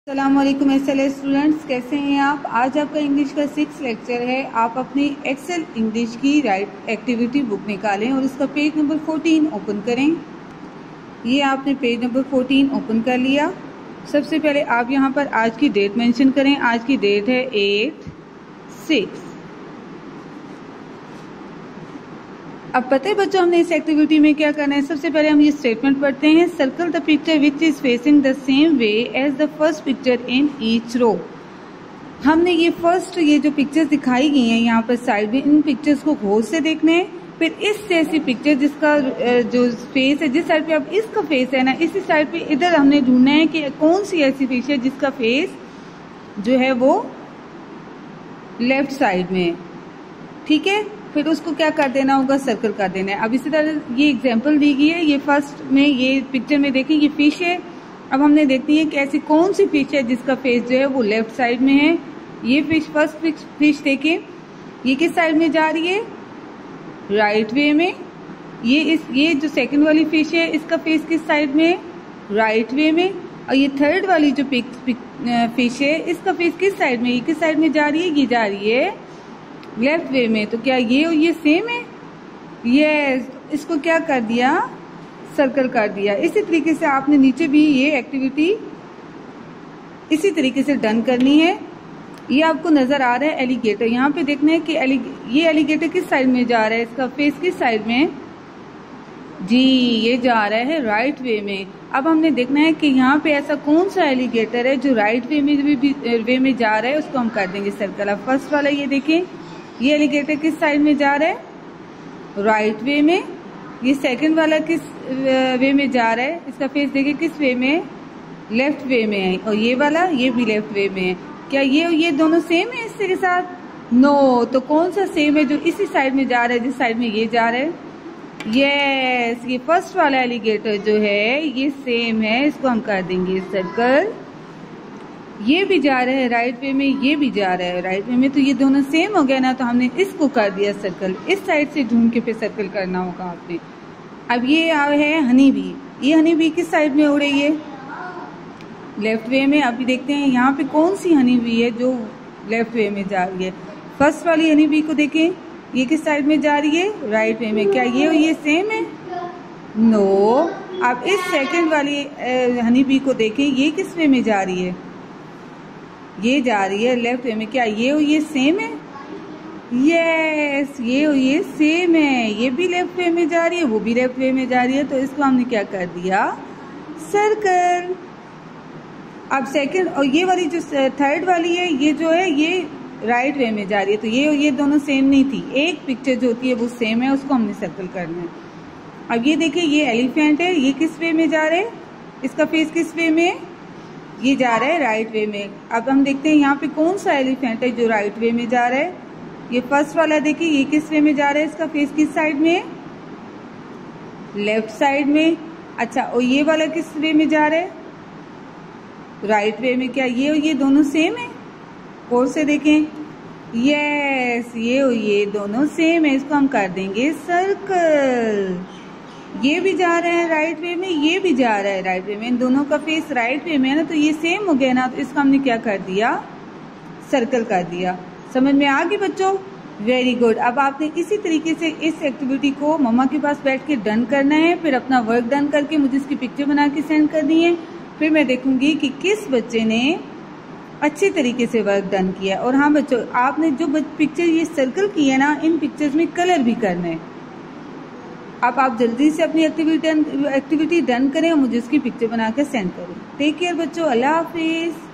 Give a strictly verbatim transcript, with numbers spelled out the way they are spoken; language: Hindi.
अस्सलाम वालेकुम एसएलए स्टूडेंट्स, कैसे हैं आप। आज आपका इंग्लिश का सिक्स लेक्चर है। आप अपनी एक्सेल इंग्लिश की राइट एक्टिविटी बुक निकालें और इसका पेज नंबर फोर्टीन ओपन करें। ये आपने पेज नंबर फोर्टीन ओपन कर लिया। सबसे पहले आप यहाँ पर आज की डेट मेंशन करें। आज की डेट है एट सिक्स। अब पता है बच्चों, हमने इस एक्टिविटी में क्या करना है। सबसे पहले हम ये स्टेटमेंट पढ़ते हैं। Circle the picture which is facing the same way as the first picture in each row. हमने ये फर्स्ट ये जो पिक्चर्स दिखाई गई हैं यहाँ पर साइड में, इन पिक्चर्स को गौर से देखना है। फिर इस जैसी पिक्चर जिसका जो फेस है, जिस साइड पे अब इसका फेस है ना, इसी साइड पे इधर हमने ढूंढना है कि कौन सी ऐसी फिश है जिसका फेस जो है वो लेफ्ट साइड में, ठीक है। फिर उसको क्या कर देना होगा, सर्कल कर देना है। अब इसी तरह ये एग्जांपल दी गई है। ये फर्स्ट में ये पिक्चर में देखिए ये फिश है। अब हमने देखती है कि ऐसी कौन सी फिश है जिसका फेस जो है वो लेफ्ट साइड में है। ये फिश फर्स्ट फिश देखिए, ये किस साइड में जा रही है, राइट वे में। ये इस ये जो सेकंड वाली फिश है इसका फेस किस साइड में है, राइट वे में। और ये थर्ड वाली जो फिश है इसका फेस किस साइड में, ये किस साइड में जा रही है, ये जा रही है लेफ्ट वे में। तो क्या ये और ये सेम है? यस। इसको क्या कर दिया, सर्कल कर दिया। इसी तरीके से आपने नीचे भी ये एक्टिविटी इसी तरीके से डन करनी है। ये आपको नजर आ रहा है एलिगेटर। यहाँ पे देखना है कि एलिग, ये एलिगेटर किस साइड में जा रहा है, इसका फेस किस साइड में जी, ये जा रहा है राइट वे में। अब हमने देखना है कि यहाँ पे ऐसा कौन सा एलिगेटर है जो राइट वे में भी वे में जा रहा है, उसको हम कर देंगे सर्कल। अब फर्स्ट वाला ये देखें, ये एलिगेटर किस साइड में जा रहा है, राइट वे में। ये सेकंड वाला किस वे में जा रहा है, इसका फेस देखिए किस वे में, लेफ्ट वे में है। और ये वाला ये भी लेफ्ट वे में है। क्या ये और ये दोनों सेम है इससे के साथ? नो। तो कौन सा सेम है जो इसी साइड में जा रहा है, जिस साइड में ये जा रहा है? यस, ये फर्स्ट वाला एलिगेटर जो है ये सेम है, इसको हम कर देंगे सर्कल। ये भी जा रहा है राइट वे में, ये भी जा रहा है राइट वे में, तो ये दोनों सेम हो गया ना। तो हमने इसको कर दिया सर्कल। इस साइड से ढूंढ के फिर सर्कल करना होगा आपने। अब ये है हनी बी। ये हनी बी किस साइड में उड़ रही है, लेफ्ट वे में। अभी देखते हैं यहाँ पे कौन सी हनी बी है जो लेफ्ट वे में जा रही है। फर्स्ट वाली हनी बी को देखें, ये किस साइड में जा रही है, राइट वे में। क्या ये और ये सेम है? नो। अब इस सेकंड वाली हनी बी को देखें, ये किस वे में जा रही है, ये जा रही है लेफ्ट वे में। क्या ये और ये सेम है? यस, ये और ये सेम है। ये भी लेफ्ट वे में जा रही है, वो भी लेफ्ट वे में जा रही है। तो इसको हमने क्या कर दिया, सर्कल। अब सेकंड और ये वाली जो थर्ड वाली है, ये जो है ये राइट वे में जा रही है। तो ये और ये दोनों सेम नहीं थी। एक पिक्चर जो होती है वो सेम है, उसको हमने सर्कल करना है। अब ये देखिए, ये एलिफेंट है, ये किस वे में जा रहे हैं, इसका फेस किस वे में है, ये जा रहा है राइट वे में। अब हम देखते हैं यहाँ पे कौन सा एलिफेंट है जो राइट वे में जा रहा है। ये फर्स्ट वाला देखिए, ये किस वे में जा रहा है, इसका फेस किस साइड में है, लेफ्ट साइड में। अच्छा, और ये वाला किस वे में जा रहा है, राइट वे में। क्या ये और ये दोनों सेम है? और से देखें, यस, ये और ये दोनों सेम है, इसको हम कर देंगे सर्कल। ये भी जा रहा है राइट वे में, ये भी जा रहा है राइट वे में। इन दोनों का फेस राइट वे में है ना, तो ये सेम हो गया ना। तो इसका हमने क्या कर दिया, सर्कल कर दिया। समझ में आ गई बच्चों? Very good. अब आपने इसी तरीके से इस एक्टिविटी को मम्मा के पास बैठ के डन करना है। फिर अपना वर्क डन करके मुझे इसकी पिक्चर बना के सेंड करनी है। फिर मैं देखूंगी कि किस बच्चे ने अच्छे तरीके से वर्क डन किया। और हाँ बच्चों, आपने जो पिक्चर ये सर्कल की है ना, इन पिक्चर्स में कलर भी करना है। अब आप जल्दी से अपनी एक्टिविटी एक्टिविटी डन करें और मुझे उसकी पिक्चर बना कर सेंड करें। टेक केयर बच्चों, अल्लाह हाफिज।